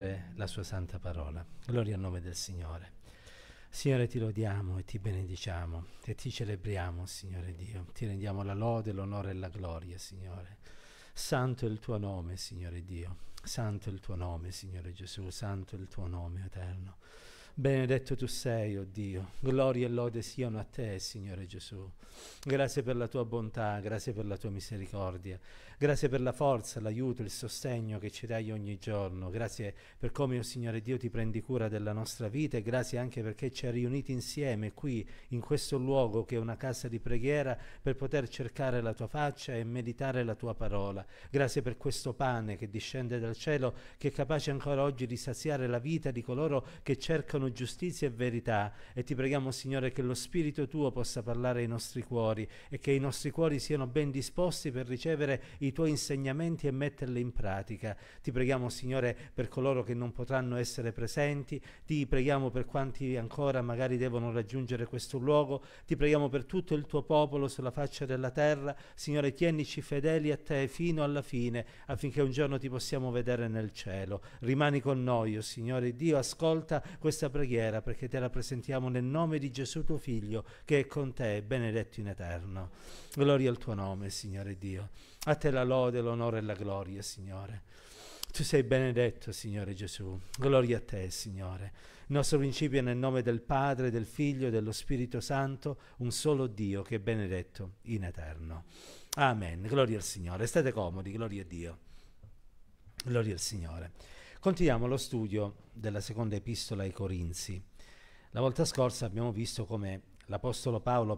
la sua santa parola. Gloria al nome del Signore. Signore, ti lodiamo e ti benediciamo e ti celebriamo, Signore Dio. Ti rendiamo la lode, l'onore e la gloria, Signore. Santo è il tuo nome, Signore Dio. Santo è il tuo nome, Signore Gesù. Santo è il tuo nome eterno. Benedetto tu sei, oh Dio. Gloria e lode siano a te, Signore Gesù. Grazie per la tua bontà, grazie per la tua misericordia, grazie per la forza, l'aiuto, il sostegno che ci dai ogni giorno. Grazie per come, oh Signore Dio, ti prendi cura della nostra vita, e grazie anche perché ci hai riuniti insieme qui, in questo luogo che è una casa di preghiera, per poter cercare la tua faccia e meditare la tua parola. Grazie per questo pane che discende dal cielo, che è capace ancora oggi di saziare la vita di coloro che cercano giustizia e verità. E ti preghiamo, Signore, che lo Spirito tuo possa parlare ai nostri cuori e che i nostri cuori siano ben disposti per ricevere i tuoi insegnamenti e metterli in pratica. Ti preghiamo, Signore, per coloro che non potranno essere presenti, ti preghiamo per quanti ancora magari devono raggiungere questo luogo, ti preghiamo per tutto il tuo popolo sulla faccia della terra. Signore, tienici fedeli a te fino alla fine, affinché un giorno ti possiamo vedere nel cielo. Rimani con noi, oh Signore Dio, ascolta questa preghiera, perché te la presentiamo nel nome di Gesù tuo Figlio, che è con te, benedetto in eterno. Gloria al tuo nome, Signore Dio. A te la lode, l'onore e la gloria, Signore. Tu sei benedetto, Signore Gesù. Gloria a te, Signore. Il nostro principio è nel nome del Padre, del Figlio e dello Spirito Santo, un solo Dio che è benedetto in eterno. Amen. Gloria al Signore. State comodi, gloria a Dio. Gloria al Signore. Continuiamo lo studio della seconda epistola ai Corinzi. La volta scorsa abbiamo visto come l'Apostolo Paolo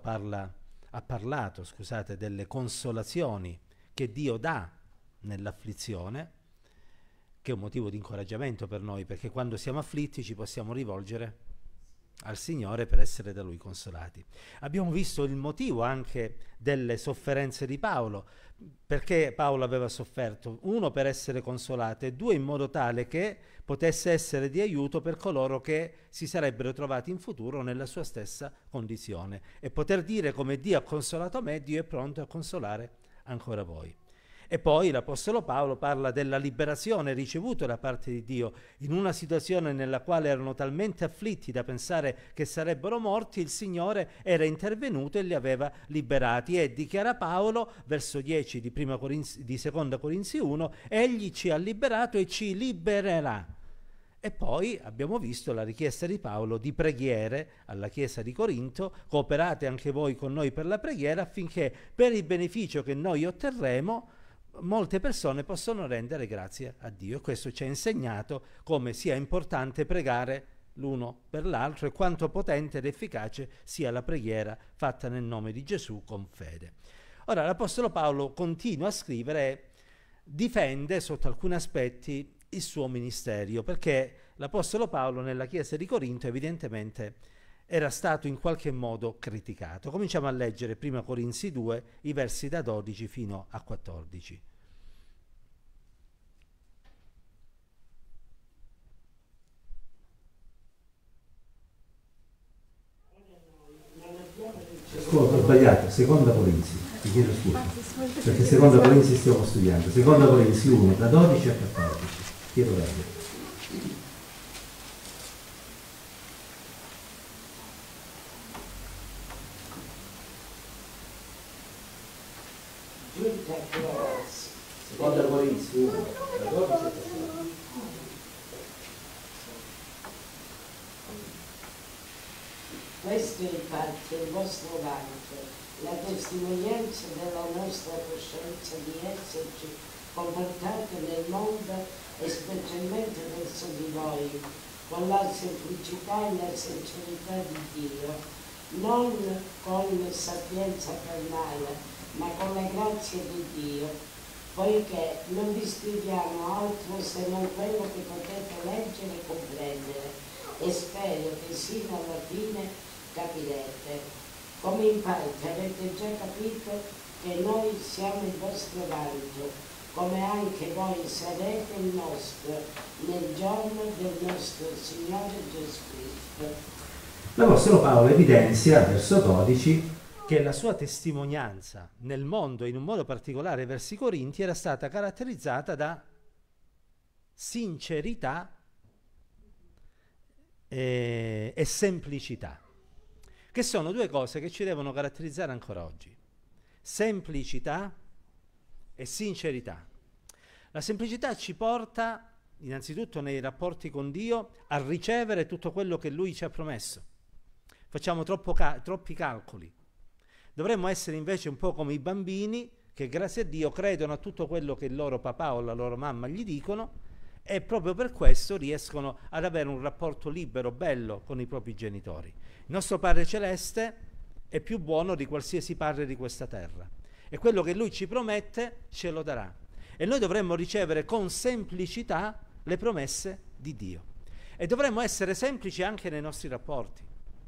ha parlato delle consolazioni che Dio dà nell'afflizione, che è un motivo di incoraggiamento per noi, perché quando siamo afflitti ci possiamo rivolgere al Signore per essere da Lui consolati. Abbiamo visto il motivo anche delle sofferenze di Paolo, perché Paolo aveva sofferto: uno, per essere consolato, e due, in modo tale che potesse essere di aiuto per coloro che si sarebbero trovati in futuro nella sua stessa condizione, e poter dire: come Dio ha consolato me, Dio è pronto a consolare ancora voi. E poi l'Apostolo Paolo parla della liberazione ricevuta da parte di Dio in una situazione nella quale erano talmente afflitti da pensare che sarebbero morti. Il Signore era intervenuto e li aveva liberati, e dichiara Paolo, verso 10 di Seconda Corinzi 1, egli ci ha liberato e ci libererà. E poi abbiamo visto la richiesta di Paolo di preghiere alla Chiesa di Corinto: cooperate anche voi con noi per la preghiera, affinché per il beneficio che noi otterremo molte persone possono rendere grazie a Dio. E questo ci ha insegnato come sia importante pregare l'uno per l'altro e quanto potente ed efficace sia la preghiera fatta nel nome di Gesù con fede. Ora l'Apostolo Paolo continua a scrivere e difende sotto alcuni aspetti il suo ministero, perché l'Apostolo Paolo nella Chiesa di Corinto evidentemente era stato in qualche modo criticato. Cominciamo a leggere 1 Corinzi 2, i versi da 12 fino a 14. Ho sbagliato, seconda Corinzi, ti chiedo scusa, perché seconda Corinzi stiamo studiando. Seconda Corinzi 1, da 12 a 14. Chiedo leggere. Seconda Corinzi 1, da 12 a 14. Questo è infatti il vostro vanto, la testimonianza della nostra coscienza di esserci comportati nel mondo e specialmente verso di voi, con la semplicità e la sincerità di Dio, non con sapienza carnale, ma con la grazia di Dio, poiché non vi scriviamo altro se non quello che potete leggere e comprendere, e spero che sino alla fine capirete. Come in parte avete già capito che noi siamo il vostro vanto, come anche voi sarete il nostro nel giorno del nostro Signore Gesù Cristo. L'Apostolo Paolo evidenzia, verso 12, che la sua testimonianza nel mondo, in un modo particolare verso i Corinti, era stata caratterizzata da sincerità e semplicità, che sono due cose che ci devono caratterizzare ancora oggi. Semplicità e sincerità. La semplicità ci porta, innanzitutto nei rapporti con Dio, a ricevere tutto quello che Lui ci ha promesso. Facciamo troppi calcoli. Dovremmo essere invece un po' come i bambini che grazie a Dio credono a tutto quello che il loro papà o la loro mamma gli dicono e proprio per questo riescono ad avere un rapporto libero, bello con i propri genitori. Il nostro Padre Celeste è più buono di qualsiasi padre di questa terra e quello che Lui ci promette ce lo darà. E noi dovremmo ricevere con semplicità le promesse di Dio. E dovremmo essere semplici anche nei nostri rapporti.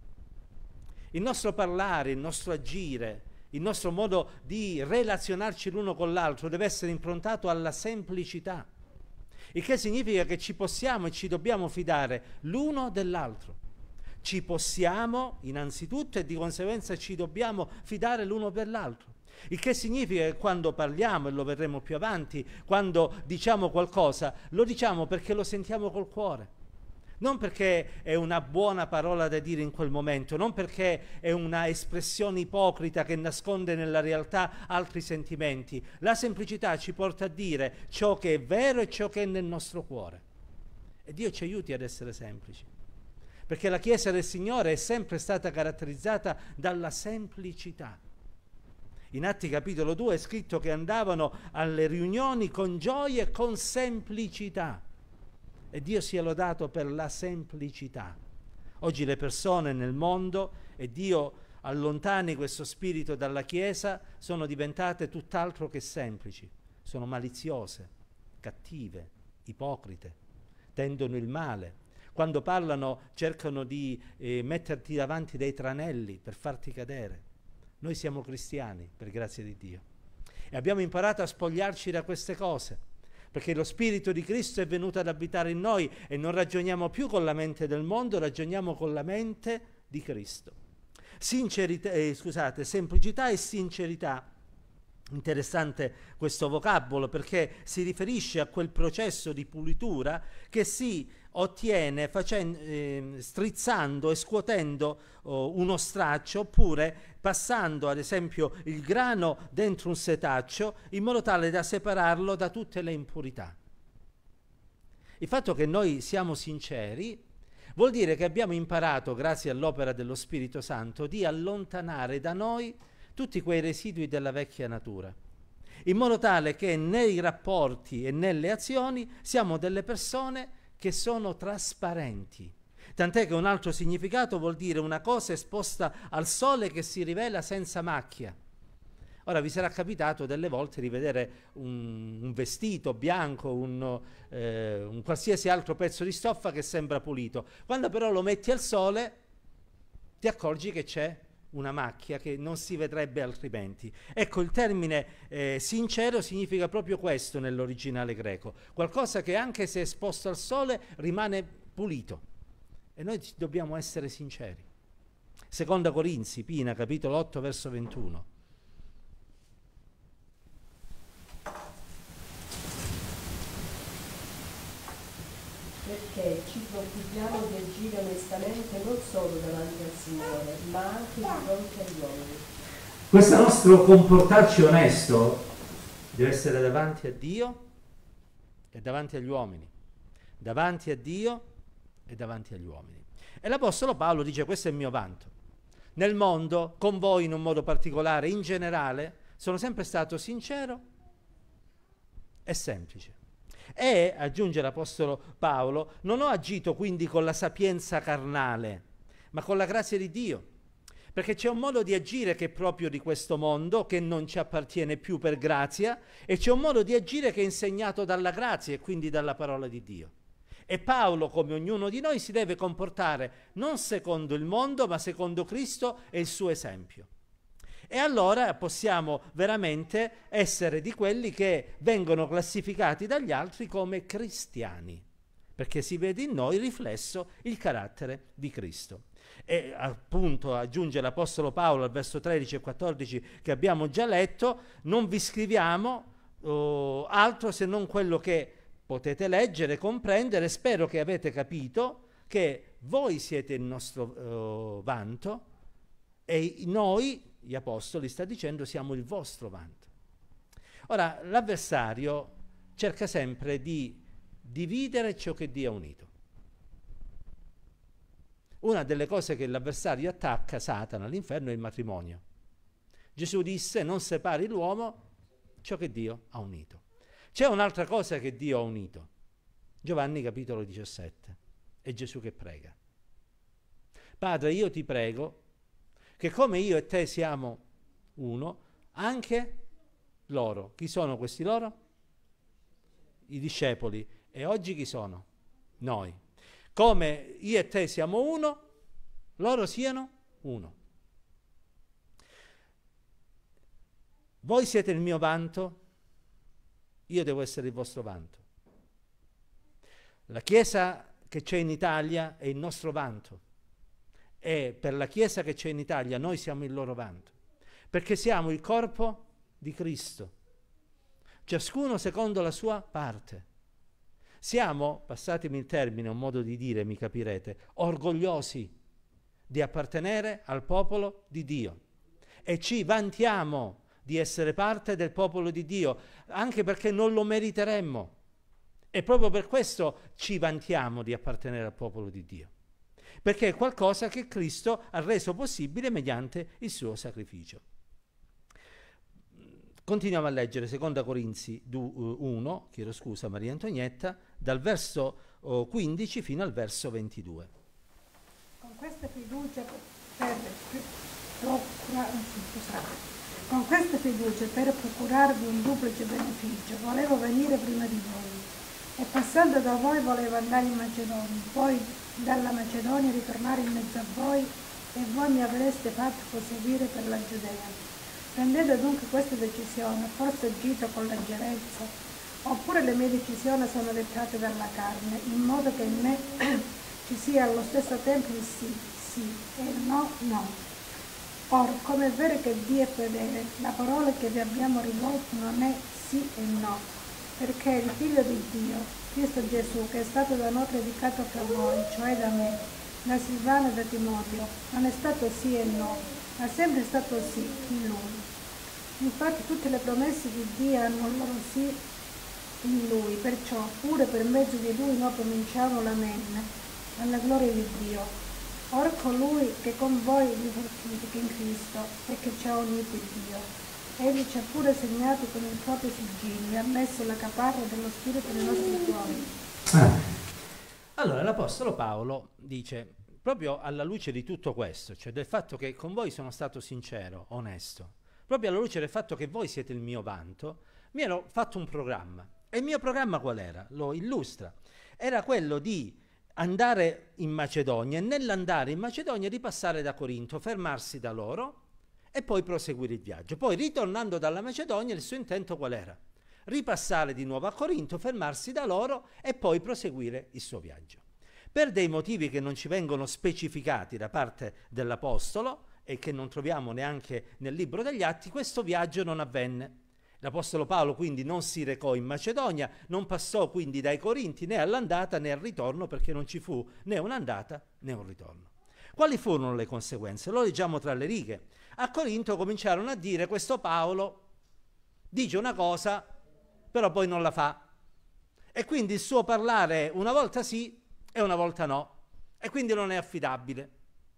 Il nostro parlare, il nostro agire, il nostro modo di relazionarci l'uno con l'altro deve essere improntato alla semplicità. Il che significa che ci possiamo e ci dobbiamo fidare l'uno dell'altro. Ci possiamo innanzitutto e di conseguenza ci dobbiamo fidare l'uno per l'altro. Il che significa che quando parliamo, e lo vedremo più avanti, quando diciamo qualcosa, lo diciamo perché lo sentiamo col cuore. Non perché è una buona parola da dire in quel momento, non perché è una espressione ipocrita che nasconde nella realtà altri sentimenti. La semplicità ci porta a dire ciò che è vero e ciò che è nel nostro cuore. E Dio ci aiuti ad essere semplici. Perché la Chiesa del Signore è sempre stata caratterizzata dalla semplicità. In Atti capitolo 2 è scritto che andavano alle riunioni con gioia e con semplicità. E Dio sia lodato per la semplicità. Oggi le persone nel mondo, e Dio allontani questo spirito dalla Chiesa, sono diventate tutt'altro che semplici. Sono maliziose, cattive, ipocrite, tendono il male. Quando parlano cercano di metterti davanti dei tranelli per farti cadere. Noi siamo cristiani, per grazia di Dio, e abbiamo imparato a spogliarci da queste cose, perché lo Spirito di Cristo è venuto ad abitare in noi e non ragioniamo più con la mente del mondo, ragioniamo con la mente di Cristo. Semplicità e sincerità. Interessante questo vocabolo perché si riferisce a quel processo di pulitura che si ottiene strizzando e scuotendo uno straccio oppure passando ad esempio il grano dentro un setaccio in modo tale da separarlo da tutte le impurità. Il fatto che noi siamo sinceri vuol dire che abbiamo imparato, grazie all'opera dello Spirito Santo, di allontanare da noi tutti quei residui della vecchia natura, in modo tale che nei rapporti e nelle azioni siamo delle persone che sono trasparenti. Tant'è che un altro significato vuol dire una cosa esposta al sole che si rivela senza macchia. Ora vi sarà capitato delle volte di vedere un vestito bianco, un qualsiasi altro pezzo di stoffa che sembra pulito. Quando però lo metti al sole ti accorgi che c'è una macchia che non si vedrebbe altrimenti. Ecco, il termine sincero significa proprio questo nell'originale greco, qualcosa che anche se esposto al sole rimane pulito, e noi dobbiamo essere sinceri. Seconda Corinzi, Pina, capitolo 8, verso 21. Perché ci preoccupiamo di agire onestamente non solo davanti al Signore, ma anche di fronte agli uomini. Questo nostro comportarci onesto deve essere davanti a Dio e davanti agli uomini. Davanti a Dio e davanti agli uomini. E l'Apostolo Paolo dice: questo è il mio vanto. Nel mondo, con voi in un modo particolare, in generale, sono sempre stato sincero e semplice. E, aggiunge l'Apostolo Paolo, non ho agito quindi con la sapienza carnale, ma con la grazia di Dio. Perché c'è un modo di agire che è proprio di questo mondo, che non ci appartiene più per grazia, e c'è un modo di agire che è insegnato dalla grazia e quindi dalla parola di Dio. E Paolo, come ognuno di noi, si deve comportare non secondo il mondo, ma secondo Cristo e il suo esempio. E allora possiamo veramente essere di quelli che vengono classificati dagli altri come cristiani, perché si vede in noi riflesso il carattere di Cristo. E appunto aggiunge l'Apostolo Paolo al verso 13 e 14 che abbiamo già letto: non vi scriviamo altro se non quello che potete leggere, comprendere, spero che avete capito, che voi siete il nostro vanto e noi, gli apostoli, sta dicendo, siamo il vostro vanto. Ora, l'avversario cerca sempre di dividere ciò che Dio ha unito. Una delle cose che l'avversario attacca, Satana, all'inferno, è il matrimonio. Gesù disse: non separi l'uomo ciò che Dio ha unito. C'è un'altra cosa che Dio ha unito. Giovanni capitolo 17. È Gesù che prega. Padre, io ti prego che come io e te siamo uno, anche loro. Chi sono questi loro? I discepoli. E oggi chi sono? Noi. Come io e te siamo uno, loro siano uno. Voi siete il mio vanto, io devo essere il vostro vanto. La Chiesa che c'è in Italia è il nostro vanto e per la Chiesa che c'è in Italia noi siamo il loro vanto, perché siamo il corpo di Cristo, ciascuno secondo la sua parte. Siamo, passatemi il termine, un modo di dire, mi capirete, orgogliosi di appartenere al popolo di Dio e ci vantiamo di essere parte del popolo di Dio, anche perché non lo meriteremmo. E proprio per questo ci vantiamo di appartenere al popolo di Dio, perché è qualcosa che Cristo ha reso possibile mediante il suo sacrificio. Continuiamo a leggere 2 Corinzi 1, chiedo scusa Maria Antonietta, dal verso 15 fino al verso 22. Con questa fiducia per procurarvi un duplice beneficio, volevo venire prima di voi e passando da voi volevo andare in Macedonia, poi dalla Macedonia ritornare in mezzo a voi e voi mi avreste fatto proseguire per la Giudea. Prendendo dunque questa decisione, forse agito con leggerezza, oppure le mie decisioni sono dettate dalla carne, in modo che in me ci sia allo stesso tempo il sì, sì, e il no, no. Or, come è vero che Dio è fedele, la parola che vi abbiamo rivolto non è sì e no, perché il Figlio di Dio, Cristo Gesù, che è stato da noi predicato fra voi, cioè da me, da Silvano e da Timoteo, non è stato sì e no, ma è sempre stato sì in Lui. Infatti tutte le promesse di Dio hanno il loro sì in Lui, perciò pure per mezzo di Lui noi pronunciamo l'amen, alla gloria di Dio. Or colui che con voi vi fortifica in Cristo e che ci ha uniti Dio, egli ci ha pure segnato con il proprio sigillo e ha messo la caparra dello Spirito nei nostri cuori. Allora l'Apostolo Paolo dice, proprio alla luce di tutto questo, cioè del fatto che con voi sono stato sincero, onesto, proprio alla luce del fatto che voi siete il mio vanto, mi ero fatto un programma. E il mio programma qual era? Lo illustra. Era quello di andare in Macedonia e nell'andare in Macedonia ripassare da Corinto, fermarsi da loro e poi proseguire il viaggio. Poi ritornando dalla Macedonia il suo intento qual era? Ripassare di nuovo a Corinto, fermarsi da loro e poi proseguire il suo viaggio. Per dei motivi che non ci vengono specificati da parte dell'Apostolo e che non troviamo neanche nel libro degli Atti, questo viaggio non avvenne. L'Apostolo Paolo quindi non si recò in Macedonia, non passò quindi dai Corinti né all'andata né al ritorno, perché non ci fu né un'andata né un ritorno. Quali furono le conseguenze? Lo leggiamo tra le righe. A Corinto cominciarono a dire: questo Paolo dice una cosa, però poi non la fa. E quindi il suo parlare una volta sì e una volta no. E quindi non è affidabile.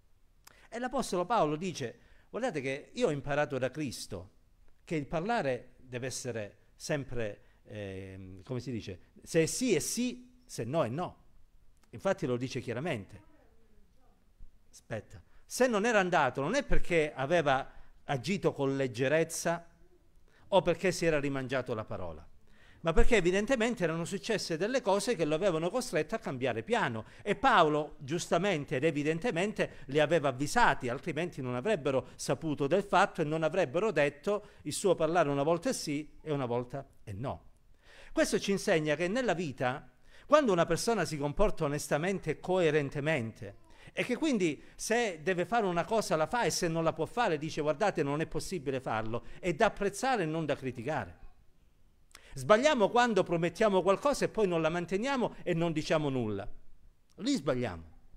E l'Apostolo Paolo dice: guardate che io ho imparato da Cristo che il parlare deve essere sempre, come si dice, se è sì è sì, se no è no. Infatti lo dice chiaramente. Aspetta, se non era andato non è perché aveva agito con leggerezza o perché si era rimangiato la parola, ma perché evidentemente erano successe delle cose che lo avevano costretto a cambiare piano, e Paolo giustamente ed evidentemente li aveva avvisati, altrimenti non avrebbero saputo del fatto e non avrebbero detto il suo parlare una volta è sì e una volta è no. Questo ci insegna che nella vita, quando una persona si comporta onestamente e coerentemente, e che quindi se deve fare una cosa la fa, e se non la può fare dice: guardate, non è possibile farlo, è da apprezzare e non da criticare. Sbagliamo quando promettiamo qualcosa e poi non la manteniamo e non diciamo nulla. Lì sbagliamo.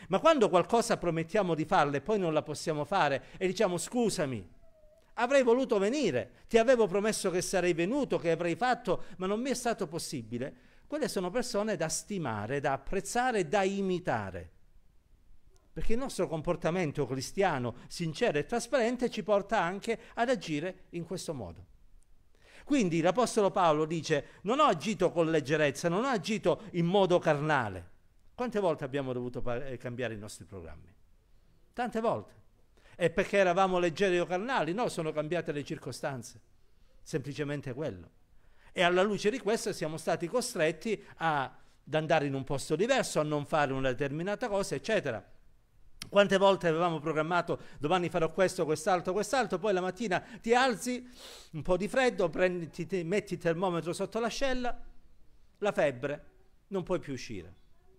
Ma quando qualcosa promettiamo di farlo e poi non la possiamo fare e diciamo scusami, avrei voluto venire, ti avevo promesso che sarei venuto, che avrei fatto, ma non mi è stato possibile, quelle sono persone da stimare, da apprezzare, da imitare. Perché il nostro comportamento cristiano, sincero e trasparente, ci porta anche ad agire in questo modo. Quindi l'Apostolo Paolo dice, non ho agito con leggerezza, non ho agito in modo carnale. Quante volte abbiamo dovuto cambiare i nostri programmi? Tante volte. E perché eravamo leggeri o carnali? No, sono cambiate le circostanze. Semplicemente quello. E alla luce di questo siamo stati costretti ad andare in un posto diverso, a non fare una determinata cosa, eccetera. Quante volte avevamo programmato domani farò questo, quest'altro, poi la mattina ti alzi, un po' di freddo, metti il termometro sotto l'ascella, la febbre, non puoi più uscire.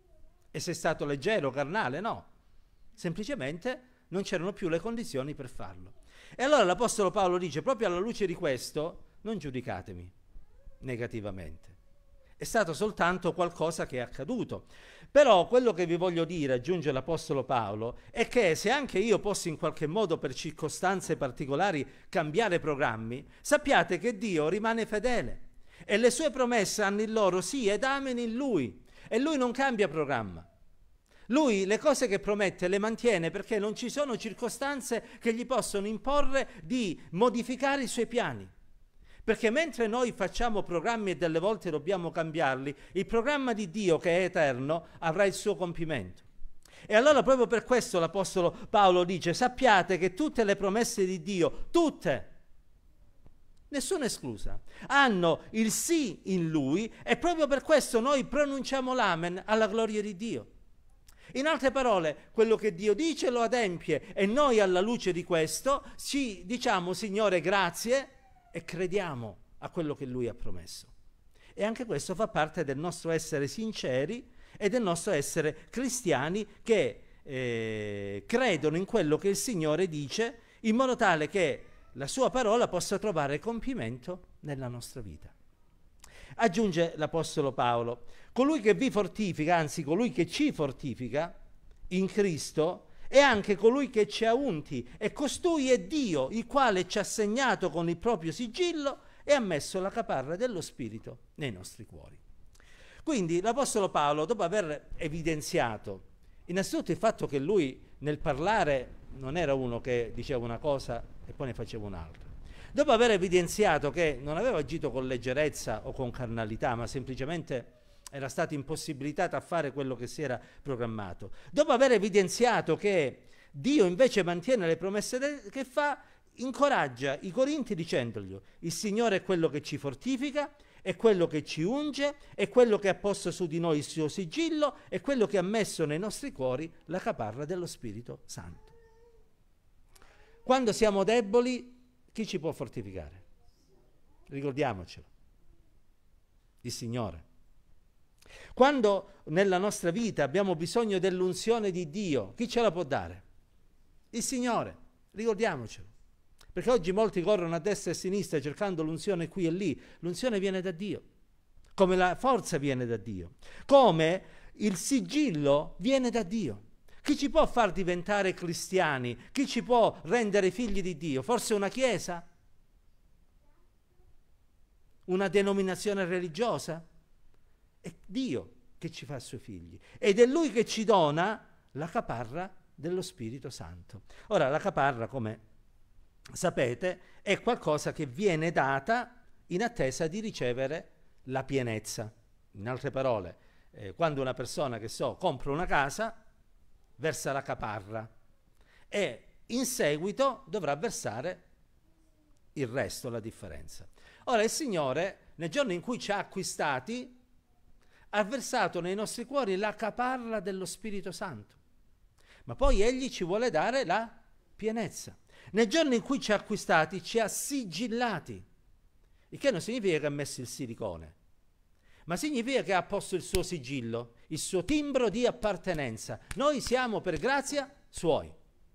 E sei stato leggero, carnale? No. Semplicemente non c'erano più le condizioni per farlo. E allora l'Apostolo Paolo dice, proprio alla luce di questo, non giudicatemi negativamente. È stato soltanto qualcosa che è accaduto. Però quello che vi voglio dire, aggiunge l'Apostolo Paolo, è che se anche io posso in qualche modo per circostanze particolari cambiare programmi, sappiate che Dio rimane fedele e le sue promesse hanno il loro sì ed amen in Lui e Lui non cambia programma. Lui le cose che promette le mantiene perché non ci sono circostanze che gli possono imporre di modificare i suoi piani. Perché mentre noi facciamo programmi e delle volte dobbiamo cambiarli, il programma di Dio che è eterno avrà il suo compimento. E allora proprio per questo l'Apostolo Paolo dice, sappiate che tutte le promesse di Dio, tutte, nessuna esclusa, hanno il sì in Lui e proprio per questo noi pronunciamo l'amen alla gloria di Dio. In altre parole, quello che Dio dice lo adempie e noi alla luce di questo ci diciamo Signore grazie e crediamo a quello che Lui ha promesso. E anche questo fa parte del nostro essere sinceri e del nostro essere cristiani che credono in quello che il Signore dice in modo tale che la sua parola possa trovare compimento nella nostra vita. Aggiunge l'Apostolo Paolo, colui che vi fortifica, anzi colui che ci fortifica in Cristo, è anche colui che ci ha unti, e costui è Dio, il quale ci ha segnato con il proprio sigillo e ha messo la caparra dello Spirito nei nostri cuori. Quindi l'Apostolo Paolo, dopo aver evidenziato innanzitutto il fatto che lui nel parlare non era uno che diceva una cosa e poi ne faceva un'altra, dopo aver evidenziato che non aveva agito con leggerezza o con carnalità, ma semplicemente era stato impossibilitato a fare quello che si era programmato, dopo aver evidenziato che Dio invece mantiene le promesse che fa, incoraggia i Corinti dicendogli: il Signore è quello che ci fortifica, è quello che ci unge, è quello che ha posto su di noi il suo sigillo, è quello che ha messo nei nostri cuori la caparra dello Spirito Santo. Quando siamo deboli, chi ci può fortificare? Ricordiamocelo, il Signore. Quando nella nostra vita abbiamo bisogno dell'unzione di Dio, chi ce la può dare? Il Signore, ricordiamocelo. Perché oggi molti corrono a destra e a sinistra cercando l'unzione qui e lì. L'unzione viene da Dio, come la forza viene da Dio, come il sigillo viene da Dio. Chi ci può far diventare cristiani? Chi ci può rendere figli di Dio? Forse una chiesa? Una denominazione religiosa? È Dio che ci fa suoi figli ed è Lui che ci dona la caparra dello Spirito Santo. Ora, la caparra, come sapete, è qualcosa che viene data in attesa di ricevere la pienezza. In altre parole, quando una persona, compra una casa, versa la caparra e in seguito dovrà versare il resto, la differenza. Ora il Signore, nel giorno in cui ci ha acquistati, ha versato nei nostri cuori la caparra dello Spirito Santo, ma poi Egli ci vuole dare la pienezza. Nel giorno in cui ci ha acquistati, ci ha sigillati, il che non significa che ha messo il silicone, ma significa che ha posto il suo sigillo, il suo timbro di appartenenza. Noi siamo per grazia Suoi.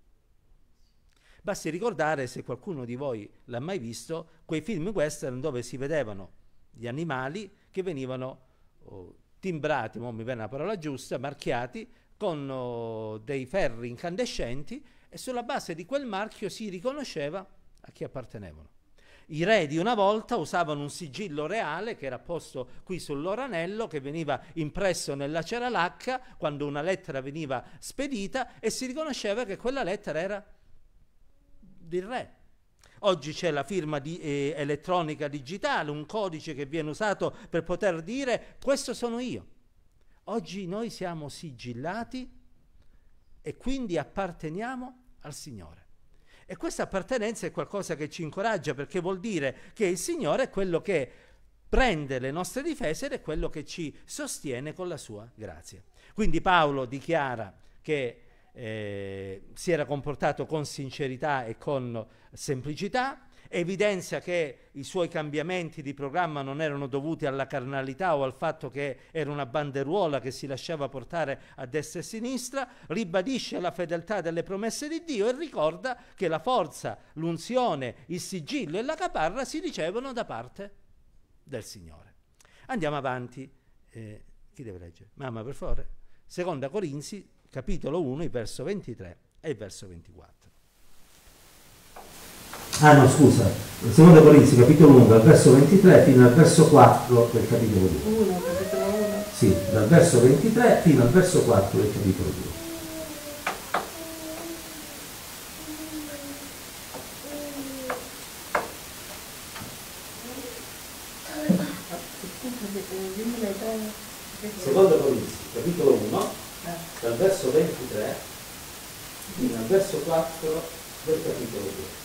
Basti ricordare, se qualcuno di voi l'ha mai visto, quei film western dove si vedevano gli animali che venivano timbrati, non mi viene la parola giusta, marchiati con dei ferri incandescenti, e sulla base di quel marchio si riconosceva a chi appartenevano. I re di una volta usavano un sigillo reale che era posto qui sul loro anello, che veniva impresso nella cera lacca quando una lettera veniva spedita, e si riconosceva che quella lettera era del re. Oggi c'è la firma elettronica digitale, un codice che viene usato per poter dire questo sono io. Oggi noi siamo sigillati e quindi apparteniamo al Signore. E questa appartenenza è qualcosa che ci incoraggia, perché vuol dire che il Signore è quello che prende le nostre difese ed è quello che ci sostiene con la sua grazia. Quindi Paolo dichiara che si era comportato con sincerità e con semplicità, evidenzia che i suoi cambiamenti di programma non erano dovuti alla carnalità o al fatto che era una banderuola che si lasciava portare a destra e a sinistra, ribadisce la fedeltà delle promesse di Dio e ricorda che la forza, l'unzione, il sigillo e la caparra si ricevono da parte del Signore. Andiamo avanti. Chi deve leggere? Mamma, per favore. Seconda Corinzi, capitolo 1, il verso 23 e il verso 24. Ah no, scusa, seconda Corinzi, capitolo 1, dal verso 23 fino al verso 4 del capitolo 2. 1, capitolo 1. Sì, dal verso 23 fino al verso 4 del capitolo 2. Seconda Corinzi, capitolo 1, dal verso 23 fino al verso 4 del capitolo 2.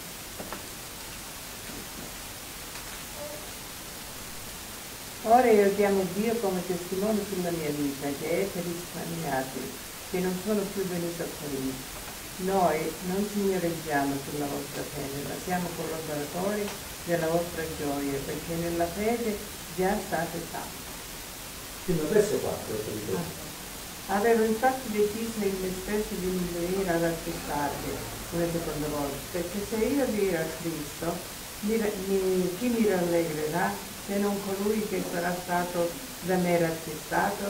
Ora io chiamo Dio come testimone sulla mia vita, che è per risparmiati, che non sono più venuti a Corinto. Noi non signoreggiamo sulla vostra fede, ma siamo collaboratori della vostra gioia, perché nella fede già state salvi. Fino al verso 4 del capitolo 2. Avevo infatti deciso in me stesso di non venire ad aspettarvi come seconda volta, perché se io dirò a Cristo, chi mi rallegrerà se non colui che sarà stato da me rattristato?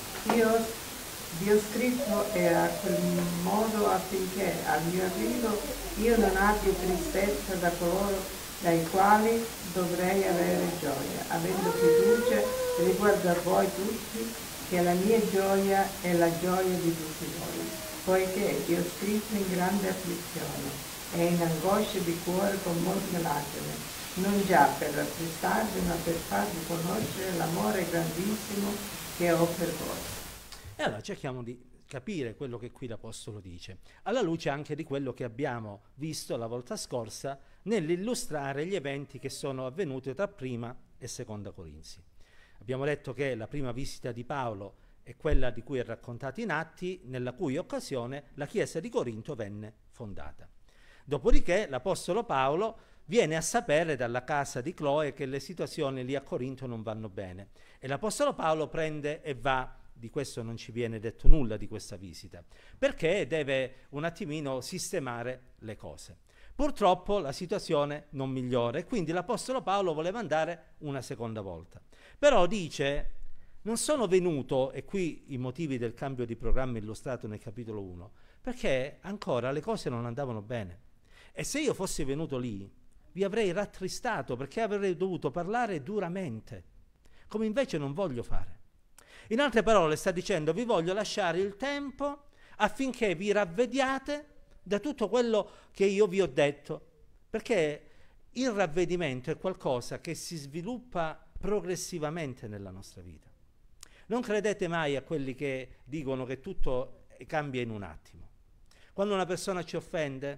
Io vi ho scritto a quel modo affinché al mio arrivo io non abbia tristezza da coloro dai quali dovrei avere gioia, avendo fiducia riguardo a voi tutti, che la mia gioia è la gioia di tutti voi, poiché vi ho scritto in grande afflizione e in angoscia di cuore con molte lacrime, non già per rattristarvi, ma per farvi conoscere l'amore grandissimo che ho per voi. E allora cerchiamo di capire quello che qui l'Apostolo dice, alla luce anche di quello che abbiamo visto la volta scorsa nell'illustrare gli eventi che sono avvenuti tra prima e seconda Corinzi. Abbiamo detto che la prima visita di Paolo è quella di cui è raccontato in Atti, nella cui occasione la chiesa di Corinto venne fondata. Dopodiché l'Apostolo Paolo viene a sapere dalla casa di Cloe che le situazioni lì a Corinto non vanno bene e l'Apostolo Paolo prende e va, di questo non ci viene detto nulla di questa visita, perché deve un attimino sistemare le cose. Purtroppo la situazione non migliora e quindi l'Apostolo Paolo voleva andare una seconda volta. Però dice, non sono venuto, e qui i motivi del cambio di programma illustrato nel capitolo 1, perché ancora le cose non andavano bene. E se io fossi venuto lì, vi avrei rattristato perché avrei dovuto parlare duramente, come invece non voglio fare. In altre parole sta dicendo, vi voglio lasciare il tempo affinché vi ravvediate da tutto quello che io vi ho detto, perché il ravvedimento è qualcosa che si sviluppa progressivamente nella nostra vita. Non credete mai a quelli che dicono che tutto cambia in un attimo. Quando una persona ci offende,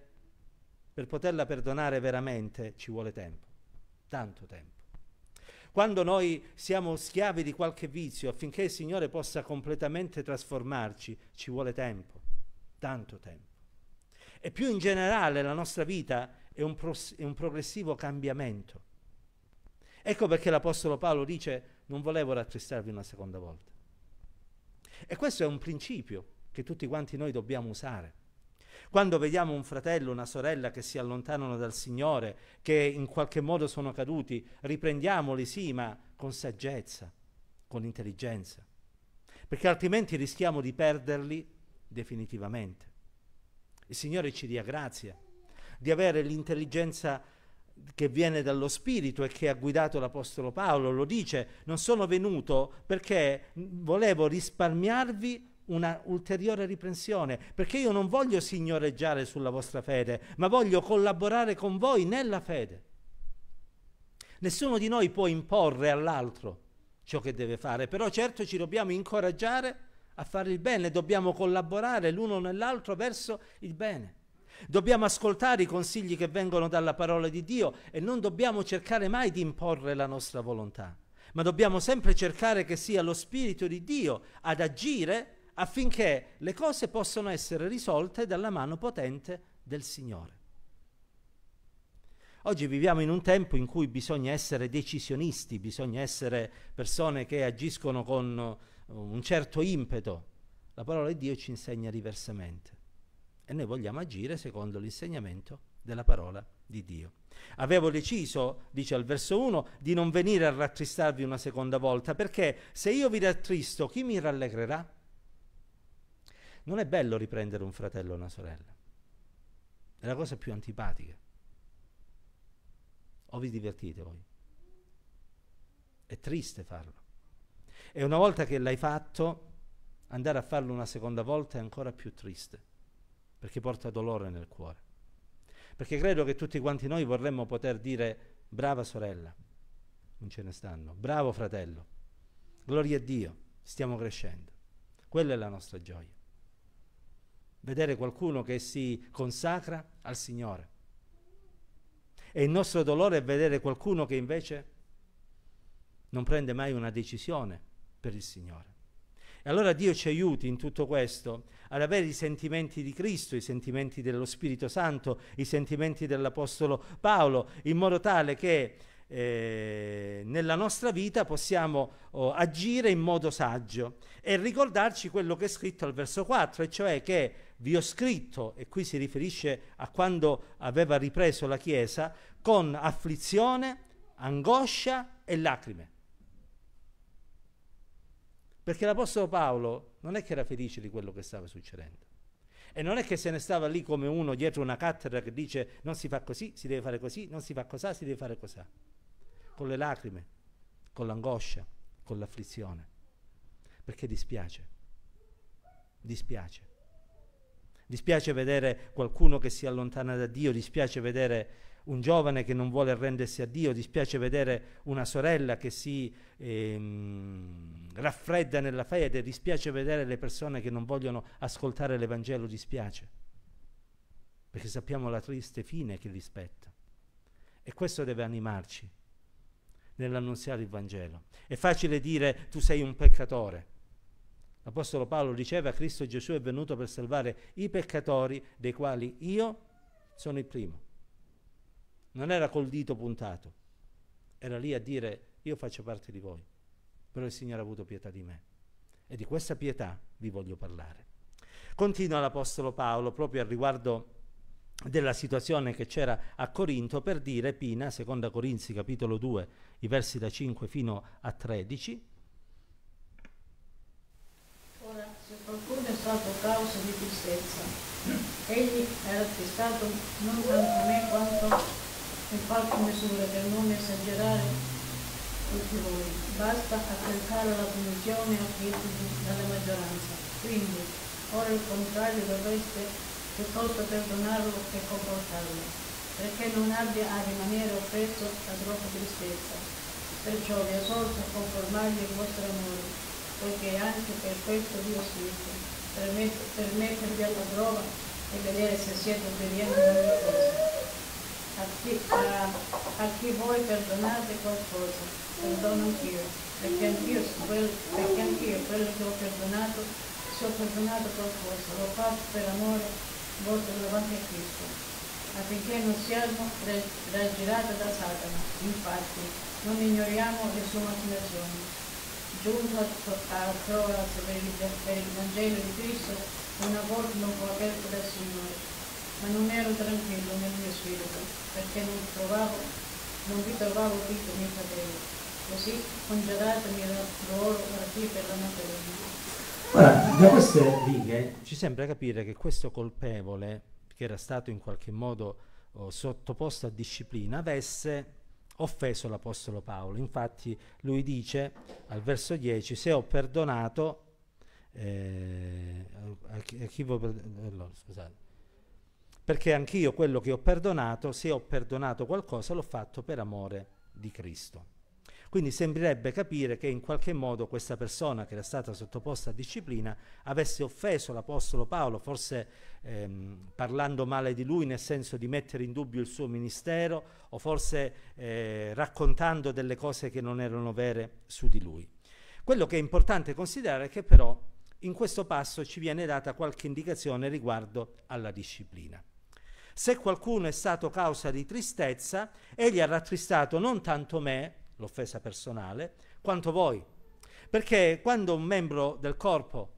per poterla perdonare veramente ci vuole tempo, tanto tempo. Quando noi siamo schiavi di qualche vizio, affinché il Signore possa completamente trasformarci, ci vuole tempo, tanto tempo. E più in generale la nostra vita è un progressivo cambiamento. Ecco perché l'Apostolo Paolo dice, non volevo rattristarvi una seconda volta. E questo è un principio che tutti quanti noi dobbiamo usare. Quando vediamo un fratello, una sorella che si allontanano dal Signore, che in qualche modo sono caduti, riprendiamoli sì, ma con saggezza, con intelligenza. perché altrimenti rischiamo di perderli definitivamente. Il Signore ci dia grazia di avere l'intelligenza che viene dallo Spirito e che ha guidato l'Apostolo Paolo. Lo dice: non sono venuto perché volevo risparmiarvi una ulteriore riprensione, perché io non voglio signoreggiare sulla vostra fede, ma voglio collaborare con voi nella fede. Nessuno di noi può imporre all'altro ciò che deve fare, però certo ci dobbiamo incoraggiare a fare il bene, dobbiamo collaborare l'uno nell'altro verso il bene. Dobbiamo ascoltare i consigli che vengono dalla parola di Dio e non dobbiamo cercare mai di imporre la nostra volontà, ma dobbiamo sempre cercare che sia lo Spirito di Dio ad agire affinché le cose possano essere risolte dalla mano potente del Signore. Oggi viviamo in un tempo in cui bisogna essere decisionisti, bisogna essere persone che agiscono con un certo impeto. La parola di Dio ci insegna diversamente e noi vogliamo agire secondo l'insegnamento della parola di Dio. Avevo deciso, dice al verso 1, di non venire a rattristarvi una seconda volta, perché se io vi rattristo, chi mi rallegrerà? Non è bello riprendere un fratello o una sorella, è la cosa più antipatica. O vi divertite voi? È triste farlo. E una volta che l'hai fatto, andare a farlo una seconda volta è ancora più triste, perché porta dolore nel cuore. Perché credo che tutti quanti noi vorremmo poter dire: brava sorella, non ce ne stanno, bravo fratello, gloria a Dio, stiamo crescendo. Quella è la nostra gioia. Vedere qualcuno che si consacra al Signore. E il nostro dolore è vedere qualcuno che invece non prende mai una decisione per il Signore. E allora Dio ci aiuti in tutto questo ad avere i sentimenti di Cristo, i sentimenti dello Spirito Santo, i sentimenti dell'Apostolo Paolo, in modo tale che nella nostra vita possiamo agire in modo saggio e ricordarci quello che è scritto al verso 4, e cioè che vi ho scritto, e qui si riferisce a quando aveva ripreso la Chiesa, con afflizione, angoscia e lacrime. Perché l'Apostolo Paolo non è che era felice di quello che stava succedendo. E non è che se ne stava lì come uno dietro una cattedra che dice: non si fa così, si deve fare così, non si fa così, si deve fare così. Con le lacrime, con l'angoscia, con l'afflizione. Perché dispiace. Dispiace. Dispiace vedere qualcuno che si allontana da Dio, dispiace vedere un giovane che non vuole arrendersi a Dio, dispiace vedere una sorella che si raffredda nella fede, dispiace vedere le persone che non vogliono ascoltare l'Evangelo, dispiace, perché sappiamo la triste fine che li spetta. E questo deve animarci nell'annunziare il Vangelo. È facile dire: tu sei un peccatore. L'Apostolo Paolo diceva: Cristo Gesù è venuto per salvare i peccatori, dei quali io sono il primo. Non era col dito puntato, era lì a dire: io faccio parte di voi, però il Signore ha avuto pietà di me e di questa pietà vi voglio parlare. Continua l'Apostolo Paolo proprio al riguardo della situazione che c'era a Corinto per dire, Pina, 2 Corinzi capitolo 2, i versi da 5 fino a 13. Ora, se qualcuno è stato causa di tristezza, egli era attristato non tanto me quanto in qualche misura, per non esagerare tutti voi. Basta attentare alla punizione afflitti dalla maggioranza. Quindi, ora il contrario dovreste piuttosto perdonarlo che comportarlo, perché non abbia a rimanere oppresso da troppa tristezza. Perciò vi esorto a conformarvi il vostro amore, poiché anche per questo vi ho scritto, per mettervi alla prova e vedere se siete obbedienti a ogni cosa. A chi voi perdonate qualcosa, perdono anch'io, perché anch'io quello che ho perdonato, se ho perdonato qualcosa, l'ho fatto per amore vostro davanti a Cristo, affinché non siamo raggirati da Satana. Infatti, non ignoriamo le sue macchinazioni. Giunto a Troas per il Vangelo di Cristo, una porta non fu aperta dal Signore. Ma non ero tranquillo nel mio spirito, perché non vi trovavo piccoli miei fratelli. Così, congedatemi loro partì per la Macedonia. Ora, da queste righe ci sembra capire che questo colpevole, che era stato in qualche modo sottoposto a disciplina, avesse offeso l'Apostolo Paolo. Infatti lui dice al verso 10: se ho perdonato scusate, perché anch'io quello che ho perdonato, se ho perdonato qualcosa, l'ho fatto per amore di Cristo. Quindi sembrerebbe capire che in qualche modo questa persona che era stata sottoposta a disciplina avesse offeso l'Apostolo Paolo, forse parlando male di lui, nel senso di mettere in dubbio il suo ministero, o forse raccontando delle cose che non erano vere su di lui. Quello che è importante considerare è che però in questo passo ci viene data qualche indicazione riguardo alla disciplina. Se qualcuno è stato causa di tristezza, egli ha rattristato non tanto me, l'offesa personale, quanto voi. Perché quando un membro del corpo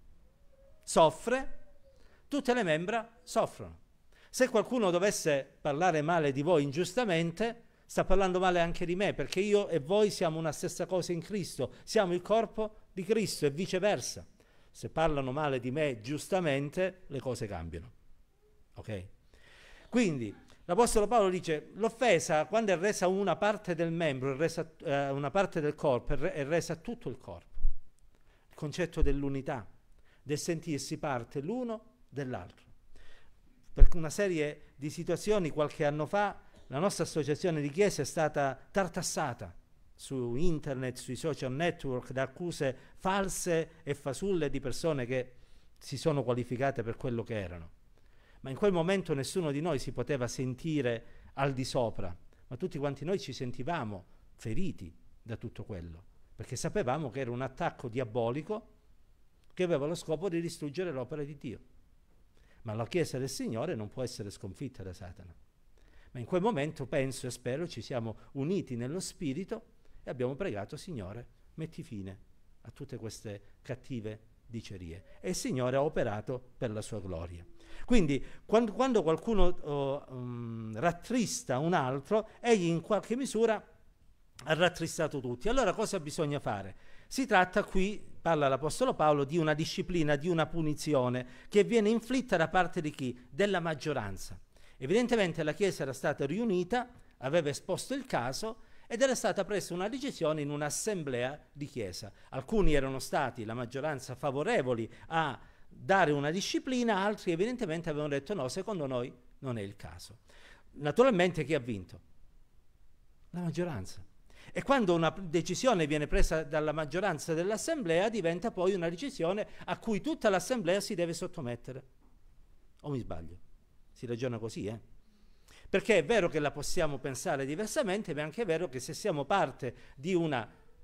soffre, tutte le membra soffrono. Se qualcuno dovesse parlare male di voi ingiustamente, sta parlando male anche di me, perché io e voi siamo una stessa cosa in Cristo, siamo il corpo di Cristo e viceversa. Se parlano male di me giustamente, le cose cambiano. Ok? Quindi l'Apostolo Paolo dice: l'offesa, quando è resa una parte del membro, è resa una parte del corpo, è resa tutto il corpo. Il concetto dell'unità, del sentirsi parte l'uno dell'altro. Per una serie di situazioni, qualche anno fa, la nostra associazione di chiesa è stata tartassata su internet, sui social network, da accuse false e fasulle di persone che si sono qualificate per quello che erano. Ma in quel momento nessuno di noi si poteva sentire al di sopra, ma tutti quanti noi ci sentivamo feriti da tutto quello, perché sapevamo che era un attacco diabolico che aveva lo scopo di distruggere l'opera di Dio. Ma la Chiesa del Signore non può essere sconfitta da Satana. Ma in quel momento penso e spero ci siamo uniti nello spirito e abbiamo pregato: Signore, metti fine a tutte queste cattive dicerie. E il Signore ha operato per la sua gloria. Quindi quando qualcuno rattrista un altro, egli in qualche misura ha rattristato tutti. Allora cosa bisogna fare? Si tratta qui, parla l'Apostolo Paolo, di una disciplina, di una punizione che viene inflitta da parte di chi? Della maggioranza. Evidentemente la Chiesa era stata riunita, aveva esposto il caso ed era stata presa una decisione in un'assemblea di Chiesa. Alcuni erano stati, la maggioranza, favorevoli a dare una disciplina, altri evidentemente avevano detto: no, secondo noi non è il caso. Naturalmente chi ha vinto? La maggioranza. E quando una decisione viene presa dalla maggioranza dell'assemblea, diventa poi una decisione a cui tutta l'assemblea si deve sottomettere. O mi sbaglio? Si ragiona così, Perché è vero che la possiamo pensare diversamente, ma è anche vero che se siamo parte di una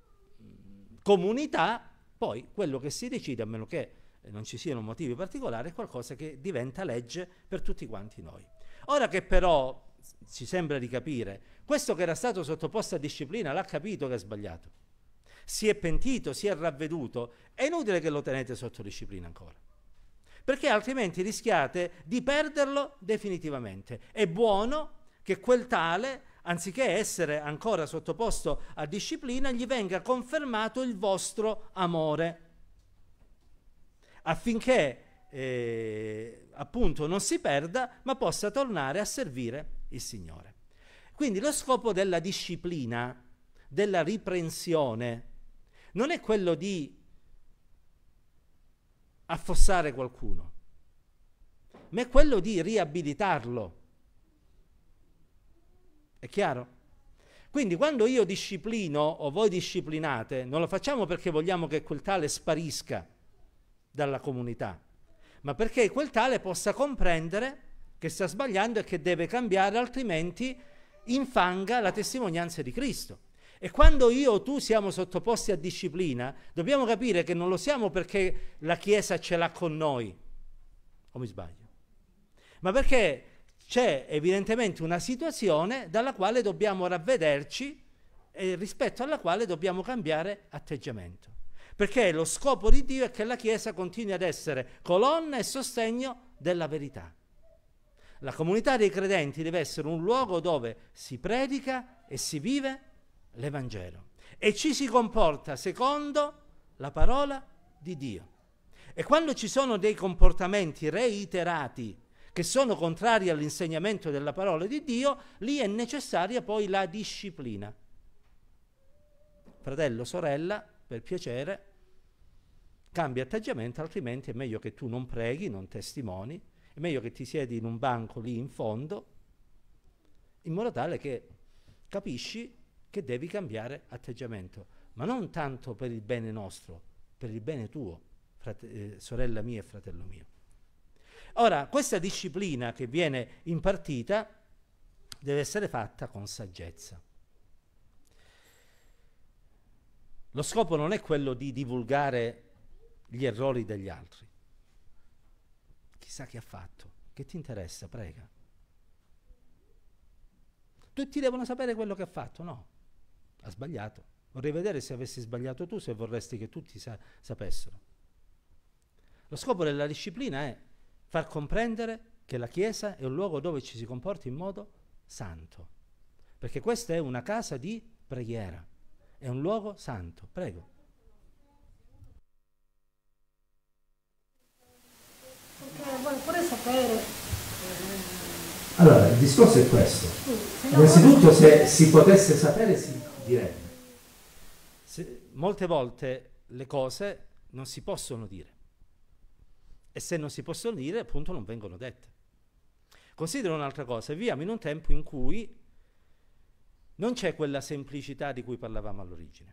comunità, poi quello che si decide, a meno che non ci siano motivi particolari, è qualcosa che diventa legge per tutti quanti noi. Ora che però ci sembra di capire, questo che era stato sottoposto a disciplina l'ha capito che ha sbagliato, si è pentito, si è ravveduto, è inutile che lo tenete sotto disciplina ancora, perché altrimenti rischiate di perderlo definitivamente. È buono che quel tale, anziché essere ancora sottoposto a disciplina, gli venga confermato il vostro amore, affinché appunto non si perda, ma possa tornare a servire il Signore. Quindi lo scopo della disciplina, della riprensione, non è quello di affossare qualcuno, ma è quello di riabilitarlo. È chiaro? Quindi quando io disciplino o voi disciplinate, non lo facciamo perché vogliamo che quel tale sparisca dalla comunità, ma perché quel tale possa comprendere che sta sbagliando e che deve cambiare, altrimenti infanga la testimonianza di Cristo. E quando io o tu siamo sottoposti a disciplina, dobbiamo capire che non lo siamo perché la Chiesa ce l'ha con noi, o mi sbaglio, ma perché c'è evidentemente una situazione dalla quale dobbiamo ravvederci e rispetto alla quale dobbiamo cambiare atteggiamento. Perché lo scopo di Dio è che la Chiesa continui ad essere colonna e sostegno della verità. La comunità dei credenti deve essere un luogo dove si predica e si vive l'Evangelo e ci si comporta secondo la parola di Dio. E quando ci sono dei comportamenti reiterati che sono contrari all'insegnamento della parola di Dio, lì è necessaria poi la disciplina. Fratello, sorella, per piacere, cambia atteggiamento, altrimenti è meglio che tu non preghi, non testimoni, è meglio che ti siedi in un banco lì in fondo, in modo tale che capisci che devi cambiare atteggiamento, ma non tanto per il bene nostro, per il bene tuo, sorella mia e fratello mio. Ora, questa disciplina che viene impartita deve essere fatta con saggezza. Lo scopo non è quello di divulgare gli errori degli altri. Chissà che ha fatto, che ti interessa, prega. Tutti devono sapere quello che ha fatto, no? Ha sbagliato. Vorrei vedere se avessi sbagliato tu, se vorresti che tutti sapessero. Lo scopo della disciplina è far comprendere che la Chiesa è un luogo dove ci si comporta in modo santo, perché questa è una casa di preghiera, è un luogo santo. Prego. Voglio pure sapere. Allora, il discorso è questo. Innanzitutto, se si potesse sapere, si direbbe. Molte volte le cose non si possono dire. E se non si possono dire, appunto, non vengono dette. Considera un'altra cosa, viviamo in un tempo in cui non c'è quella semplicità di cui parlavamo all'origine.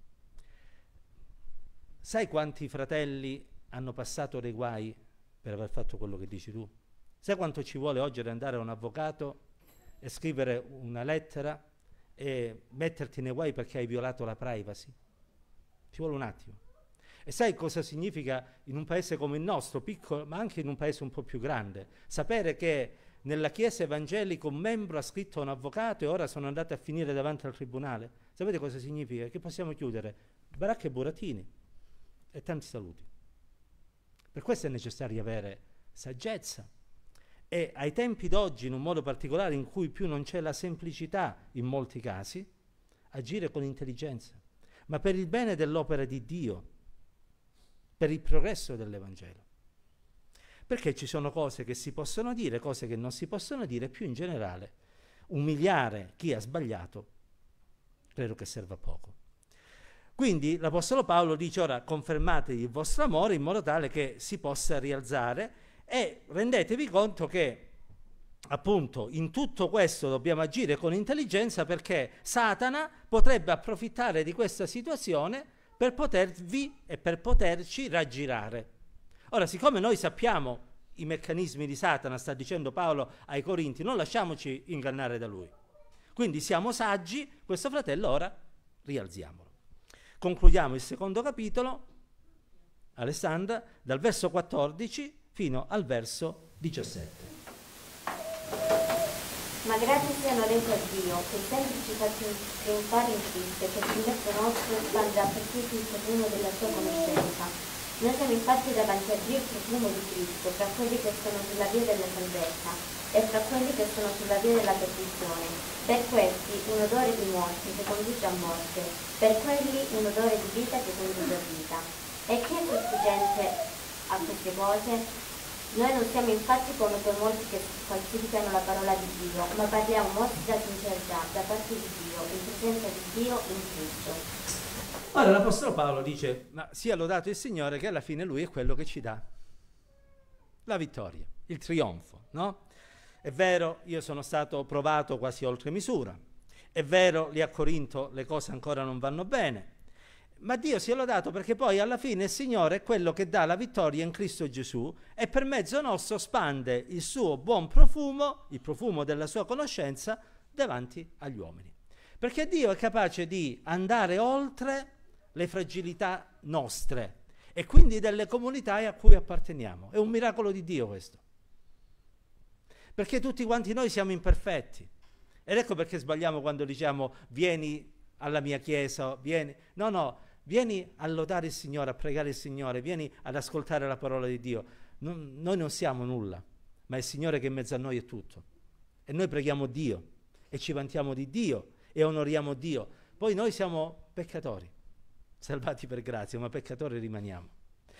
Sai quanti fratelli hanno passato dei guai per aver fatto quello che dici tu? Sai quanto ci vuole oggi ad andare a un avvocato e scrivere una lettera e metterti nei guai perché hai violato la privacy? Ci vuole un attimo. E sai cosa significa in un paese come il nostro, piccolo, ma anche in un paese un po' più grande, sapere che nella Chiesa evangelica un membro ha scritto a un avvocato e ora sono andati a finire davanti al tribunale? Sapete cosa significa? Che possiamo chiudere baracche e burattini e tanti saluti. Per questo è necessario avere saggezza. E ai tempi d'oggi, in un modo particolare in cui più non c'è la semplicità in molti casi, agire con intelligenza, ma per il bene dell'opera di Dio, per il progresso dell'Evangelo. Perché ci sono cose che si possono dire, cose che non si possono dire, più in generale umiliare chi ha sbagliato credo che serva a poco. Quindi l'Apostolo Paolo dice: ora confermatevi il vostro amore in modo tale che si possa rialzare, e rendetevi conto che appunto in tutto questo dobbiamo agire con intelligenza, perché Satana potrebbe approfittare di questa situazione per potervi e per poterci raggirare. Ora, siccome noi sappiamo i meccanismi di Satana, sta dicendo Paolo ai Corinti, non lasciamoci ingannare da lui. Quindi siamo saggi, questo fratello ora rialziamolo. Concludiamo il secondo capitolo, Alessandra, dal verso 14 fino al verso 17. Ma grazie siano rese a Dio, che sempre ci fa trionfare in Cristo e che il mezzo nostro spande dappertutto il profumo della sua conoscenza. Noi siamo infatti davanti a Dio il profumo di Cristo, fra quelli che sono sulla via della salvezza e fra quelli che sono sulla via della perdizione. Per questi un odore di morte che conduce a morte, per quelli un odore di vita che conduce a vita. E chi è sufficiente a queste cose? Noi non siamo infatti come quei molti che falsificano la parola di Dio, ma parliamo molti da sincerità, da parte di Dio, in presenza di Dio in Cristo. Ora l'Apostolo Paolo dice: ma sia lodato il Signore, che alla fine Lui è quello che ci dà la vittoria, il trionfo, no? È vero, io sono stato provato quasi oltre misura, è vero, lì a Corinto le cose ancora non vanno bene, ma Dio sia lodato perché poi alla fine il Signore è quello che dà la vittoria in Cristo Gesù e per mezzo nostro spande il suo buon profumo, il profumo della sua conoscenza, davanti agli uomini. Perché Dio è capace di andare oltre le fragilità nostre e quindi delle comunità a cui apparteniamo. È un miracolo di Dio questo. Perché tutti quanti noi siamo imperfetti. Ed ecco perché sbagliamo quando diciamo vieni alla mia chiesa, vieni. No, vieni a lodare il Signore, a pregare il Signore, vieni ad ascoltare la parola di Dio. Noi non siamo nulla, ma il Signore che in mezzo a noi è tutto. E noi preghiamo Dio e ci vantiamo di Dio e onoriamo Dio. Poi noi siamo peccatori, salvati per grazia, ma peccatori rimaniamo.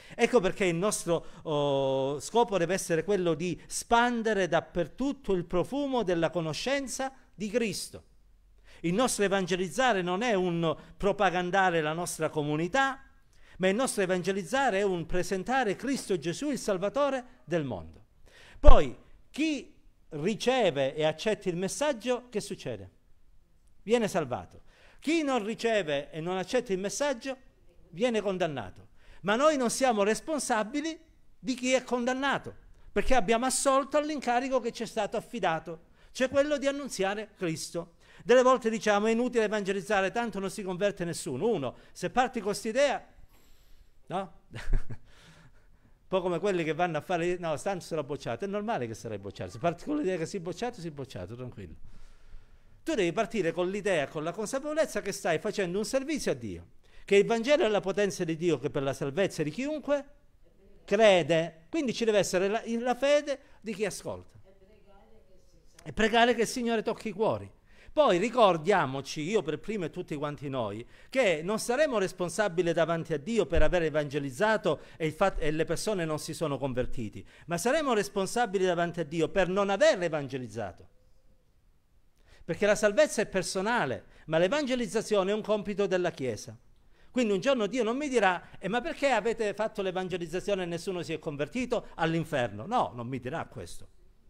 Ecco perché il nostro scopo deve essere quello di spandere dappertutto il profumo della conoscenza di Cristo. Il nostro evangelizzare non è un propagandare la nostra comunità, ma il nostro evangelizzare è un presentare Cristo Gesù, il Salvatore del mondo. Poi, chi riceve e accetta il messaggio, che succede? Viene salvato. Chi non riceve e non accetta il messaggio, viene condannato. Ma noi non siamo responsabili di chi è condannato, perché abbiamo assolto all'incarico che ci è stato affidato, cioè quello di annunziare Cristo. Delle volte diciamo è inutile evangelizzare, tanto non si converte nessuno. Uno, se parti con quest'idea, no? Un po' come quelli che vanno a fare, no, tanto sarà bocciato, è normale che sarai bocciato. Se parti con l'idea che sei bocciato, tranquillo. Tu devi partire con l'idea, con la consapevolezza che stai facendo un servizio a Dio, che il Vangelo è la potenza di Dio che per la salvezza di chiunque crede. Quindi ci deve essere la fede di chi ascolta. E pregare che il Signore tocchi i cuori. Poi ricordiamoci, io per primo e tutti quanti noi, che non saremo responsabili davanti a Dio per aver evangelizzato e le persone non si sono convertiti, ma saremo responsabili davanti a Dio per non aver evangelizzato. Perché la salvezza è personale, ma l'evangelizzazione è un compito della Chiesa. Quindi un giorno Dio non mi dirà, ma perché avete fatto l'evangelizzazione e nessuno si è convertito? All'inferno. No, non mi dirà questo.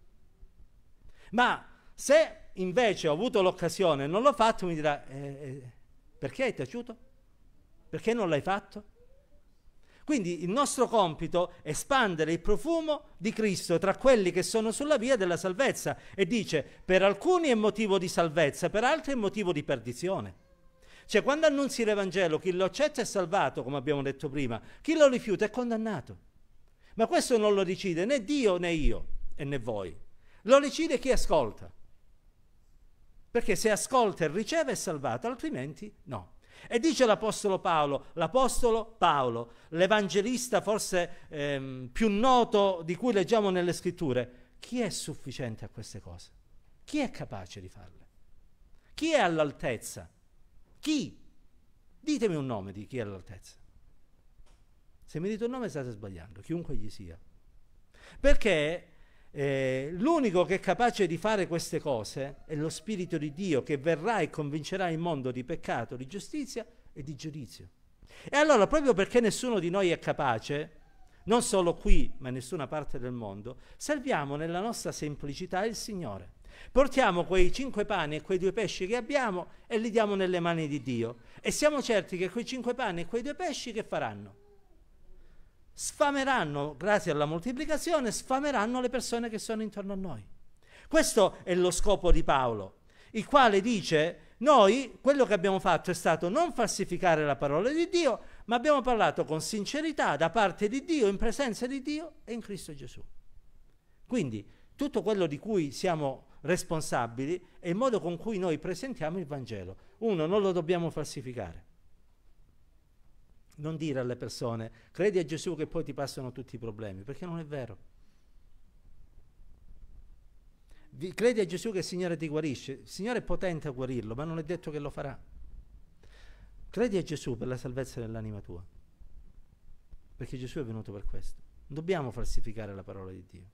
Ma se invece ho avuto l'occasione e non l'ho fatto, mi dirà, perché è taciuto? Perché non l'hai fatto? Quindi il nostro compito è espandere il profumo di Cristo tra quelli che sono sulla via della salvezza. E dice, per alcuni è motivo di salvezza, per altri è motivo di perdizione. Cioè, quando annunzi l'Evangelo, chi lo accetta è salvato, come abbiamo detto prima, chi lo rifiuta è condannato. Ma questo non lo decide né Dio né io e né voi. Lo decide chi ascolta. Perché se ascolta e riceve è salvato, altrimenti no. E dice l'Apostolo Paolo, l'evangelista forse più noto di cui leggiamo nelle scritture, chi è sufficiente a queste cose? Chi è capace di farle? Chi è all'altezza? Chi? Ditemi un nome di chi è all'altezza. Se mi dite un nome state sbagliando, chiunque gli sia. Perché l'unico che è capace di fare queste cose è lo Spirito di Dio che verrà e convincerà il mondo di peccato, di giustizia e di giudizio. E allora, proprio perché nessuno di noi è capace, non solo qui, ma in nessuna parte del mondo, serviamo nella nostra semplicità il Signore. Portiamo quei 5 pani e quei 2 pesci che abbiamo e li diamo nelle mani di Dio. E siamo certi che quei 5 pani e quei 2 pesci che faranno? Sfameranno, grazie alla moltiplicazione, sfameranno le persone che sono intorno a noi. Questo è lo scopo di Paolo, il quale dice, noi quello che abbiamo fatto è stato non falsificare la parola di Dio, ma abbiamo parlato con sincerità da parte di Dio, in presenza di Dio e in Cristo Gesù. Quindi tutto quello di cui siamo responsabili è il modo con cui noi presentiamo il Vangelo. Uno, non lo dobbiamo falsificare. Non dire alle persone, credi a Gesù che poi ti passano tutti i problemi, perché non è vero. Credi a Gesù che il Signore ti guarisce, il Signore è potente a guarirlo, ma non è detto che lo farà. Credi a Gesù per la salvezza dell'anima tua, perché Gesù è venuto per questo. Non dobbiamo falsificare la parola di Dio.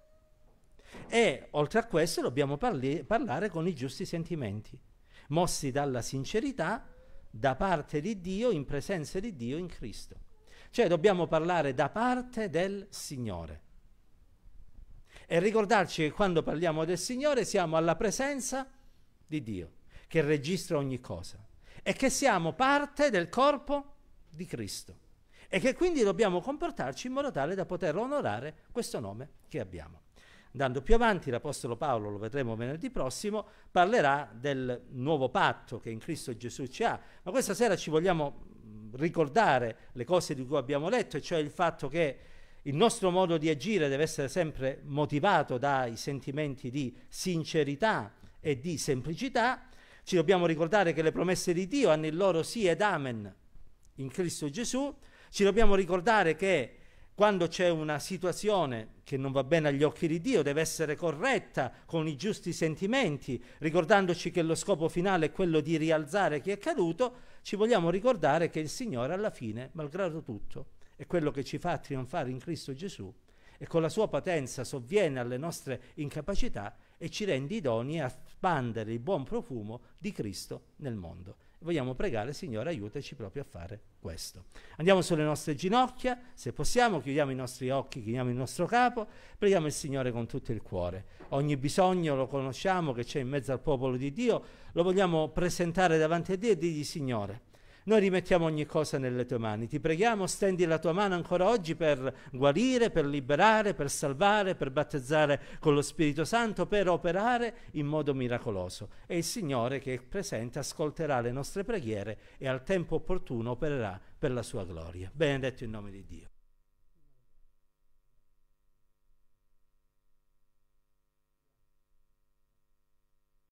E oltre a questo dobbiamo parlare con i giusti sentimenti, mossi dalla sincerità da parte di Dio, in presenza di Dio in Cristo. Cioè dobbiamo parlare da parte del Signore. E ricordarci che quando parliamo del Signore siamo alla presenza di Dio, che registra ogni cosa, e che siamo parte del corpo di Cristo, e che quindi dobbiamo comportarci in modo tale da poter onorare questo nome che abbiamo. Andando più avanti, l'Apostolo Paolo, lo vedremo venerdì prossimo, parlerà del nuovo patto che in Cristo Gesù ci ha. Ma questa sera ci vogliamo ricordare le cose di cui abbiamo letto, e cioè il fatto che il nostro modo di agire deve essere sempre motivato dai sentimenti di sincerità e di semplicità. Ci dobbiamo ricordare che le promesse di Dio hanno il loro sì ed amen in Cristo Gesù. Ci dobbiamo ricordare che quando c'è una situazione che non va bene agli occhi di Dio, deve essere corretta con i giusti sentimenti, ricordandoci che lo scopo finale è quello di rialzare chi è caduto. Ci vogliamo ricordare che il Signore alla fine, malgrado tutto, è quello che ci fa trionfare in Cristo Gesù, e con la sua potenza sovviene alle nostre incapacità e ci rende idonei a spandere il buon profumo di Cristo nel mondo. Vogliamo pregare: Signore, aiutaci proprio a fare questo. Andiamo sulle nostre ginocchia, se possiamo, chiudiamo i nostri occhi, chiudiamo il nostro capo, preghiamo il Signore con tutto il cuore. Ogni bisogno lo conosciamo che c'è in mezzo al popolo di Dio, lo vogliamo presentare davanti a Dio e dirgli: Signore, noi rimettiamo ogni cosa nelle tue mani, ti preghiamo, stendi la tua mano ancora oggi per guarire, per liberare, per salvare, per battezzare con lo Spirito Santo, per operare in modo miracoloso. E il Signore che è presente ascolterà le nostre preghiere e al tempo opportuno opererà per la sua gloria. Benedetto il nome di Dio.